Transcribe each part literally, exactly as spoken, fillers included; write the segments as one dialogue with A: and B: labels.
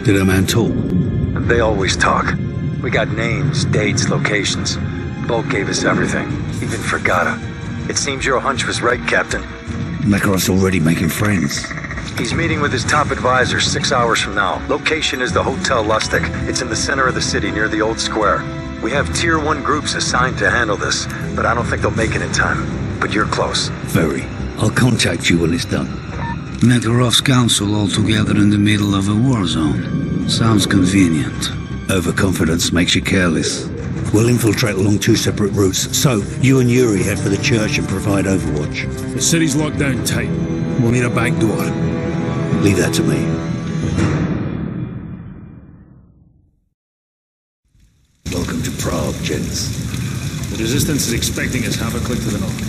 A: Did our man talk?
B: They always talk. We got names, dates, locations. Volk gave us everything, even Fragata. It seems your hunch was right, Captain.
A: Makarov's already making friends.
B: He's meeting with his top advisor six hours from now. Location is the Hotel Lustig. It's in the center of the city near the old square. We have tier one groups assigned to handle this, but I don't think they'll make it in time. But you're close.
A: Very. I'll contact you when it's done. Makarov's council all together in the middle of a war zone. Sounds convenient. Overconfidence makes you careless. We'll infiltrate along two separate routes, so you and Yuri head for the church and provide overwatch.
C: The city's locked down tight. We'll need a back door.
A: Leave that to me. Welcome to Prague, gents.
C: The Resistance is expecting us half a click to the north.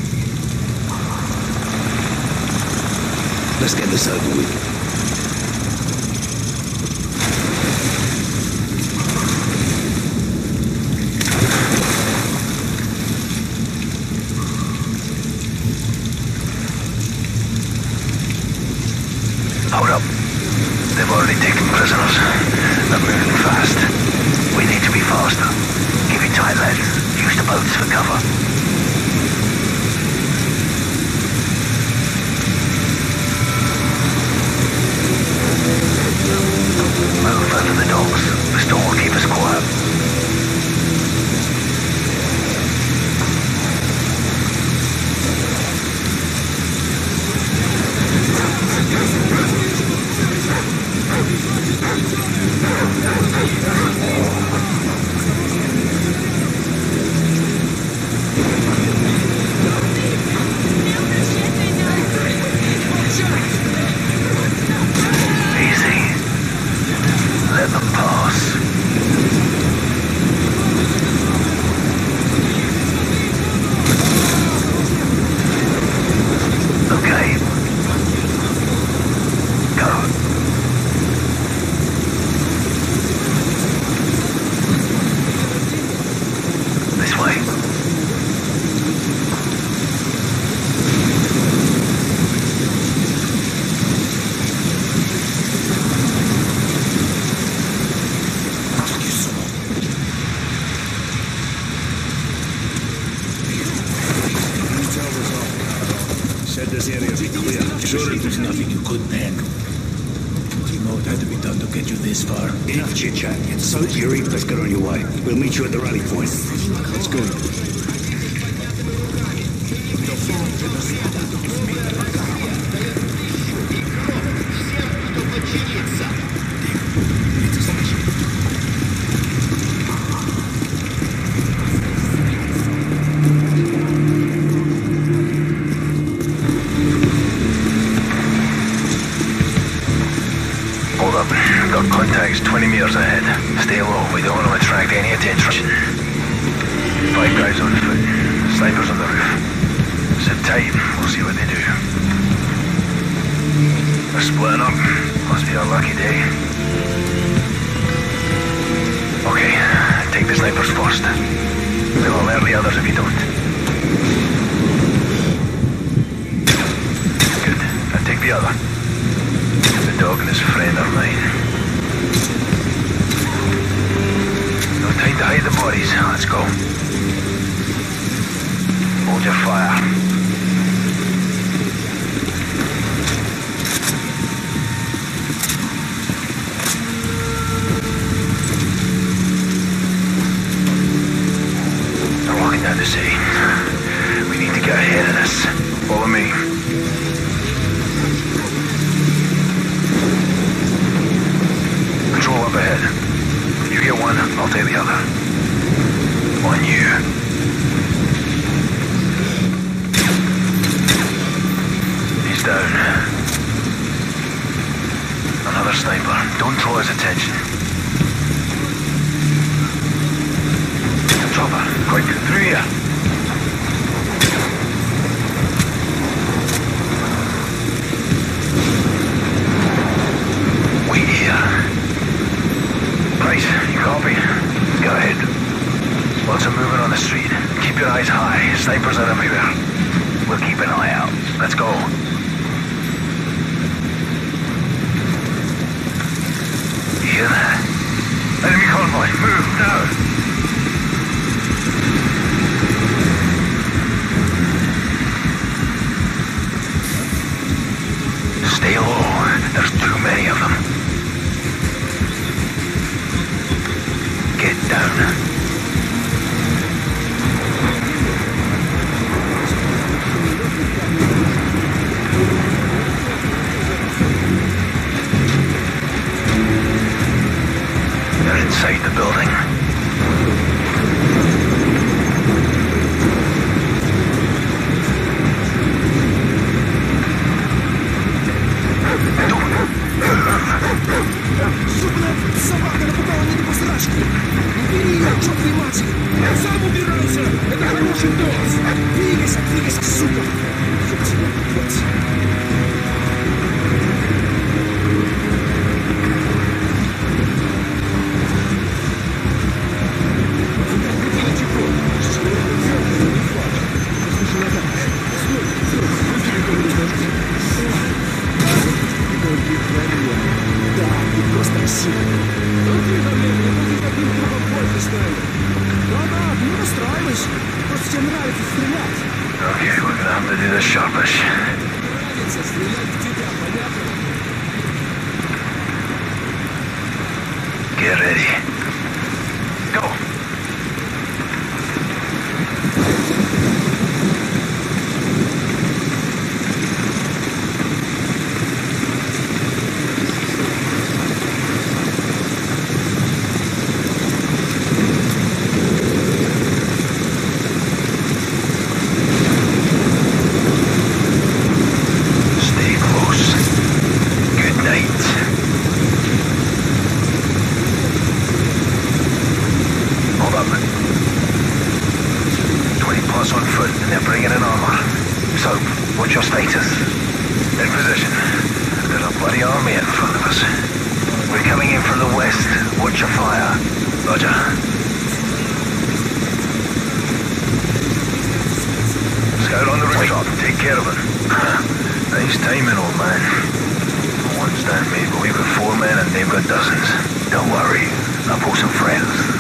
A: Let's get this over with.
B: Hold up. They've already taken prisoners. They're moving fast. We need to be faster. Keep it tight, lads. Use the boats for cover. Move under the docks. The storm will keep us quiet. twenty meters ahead. Stay low, we don't want to attract any attention. Five guys on foot. Snipers on the roof. Sit tight, we'll see what they do. They're splitting up. Must be a lucky day. Okay, take the snipers first. They'll alert the others if you don't. Good, now take the other. The dog and his friend are mine. No time to hide the bodies. Let's go. Hold your fire. They're walking down the city. We need to get ahead of this. Follow me. Control up ahead. You get one, I'll take the other. On you. He's down. Another sniper. Don't draw his attention. Chopper, quick, through here. Wait here. Right, you copy? Go ahead. Lots of movement on the street. Keep your eyes high. Snipers are everywhere. We'll keep an eye out. Let's go. hear that? Enemy convoy, move, now! Stay low, there's too many of them. Get down. They're inside the building.
D: Собака напугала меня до посрачки. Убери ее, к чертовой матери. Я сам убирался. Это хороший пес. Двигайся, двигайся, сука. Ёб тебя, блядь.
B: Okay, we're gonna have to do this sharpish. Get ready. Go! What's your status? In position. There's a bloody army in front of us. We're coming in from the west. Watch your fire. Roger. Scout on the rooftop. Take care of it. Nice timing, old man. One stand me, but we've got four men and they've got dozens. Don't worry. I'll pull some friends.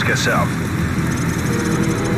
E: us out.